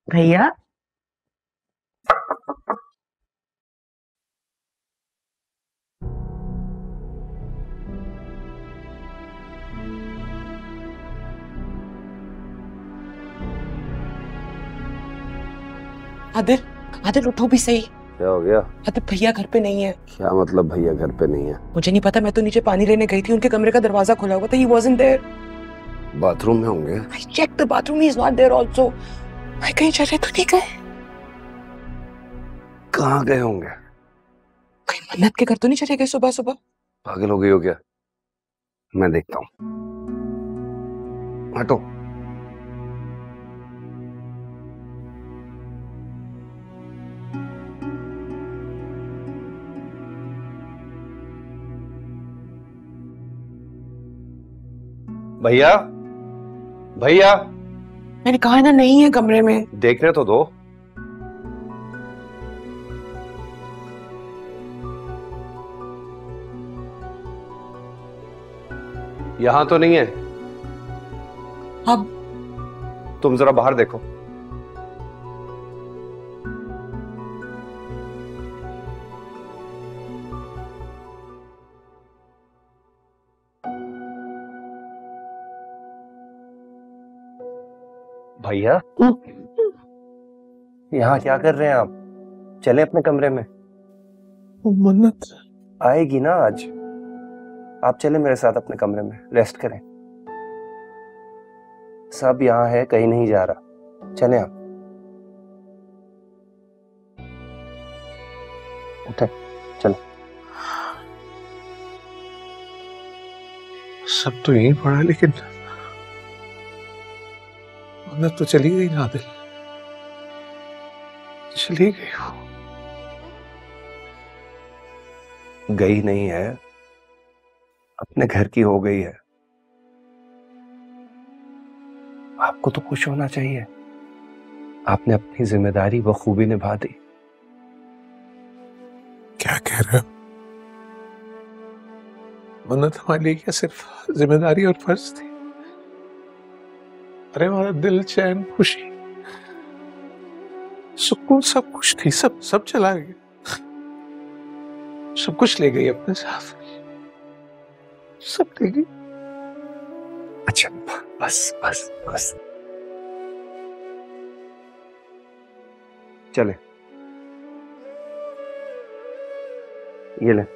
भैया। आदिल, आदिल उठो भी सही। क्या हो गया? आदिल भैया घर पे नहीं है। क्या मतलब भैया घर पे नहीं है? मुझे नहीं पता, मैं तो नीचे पानी लेने गई थी, उनके कमरे का दरवाजा खुला हुआ था। He wasn't there. बाथरूम में होंगे। I checked the bathroom, he is not there also. भाई कहीं चले तो नहीं गए? कहाँ गए होंगे? कहीं मन्नत के घर तो नहीं चले गए सुबह सुबह? पागल हो गई हो क्या? मैं देखता हूँ। हटो। भैया, भैया। मैंने कहा ना नहीं है कमरे में। देखने तो दो। यहां तो नहीं है। अब तुम जरा बाहर देखो। भैया, यहाँ क्या कर रहे हैं आप? चले अपने कमरे में। मन्नत आएगी ना आज। आप चले मेरे साथ अपने कमरे में, रेस्ट करें। सब यहाँ है, कहीं नहीं जा रहा। चले आप। उठे, चलो। सब तो यही पड़ा, लेकिन मन्नत तो चली गई ना आदिल, चली गई वो। गई नहीं है, अपने घर की हो गई है। आपको तो खुश होना चाहिए। आपने अपनी जिम्मेदारी बखूबी निभा दी। क्या कह रहे हो? मन्नत हमारे लिए क्या सिर्फ जिम्मेदारी और फर्ज थी? अरे हमारा दिल, चैन, खुशी, सुकून सब कुछ थी। सब सब चला गया। सब कुछ ले गई अपने साथ, सब ले गई। अच्छा, बस बस बस। चले, ये ले।